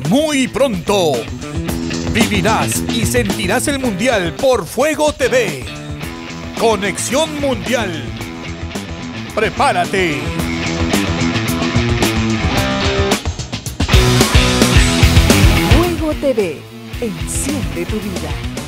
Muy pronto vivirás y sentirás el Mundial por Fuego TV. Conexión Mundial. ¡Prepárate! Fuego TV, enciende tu vida.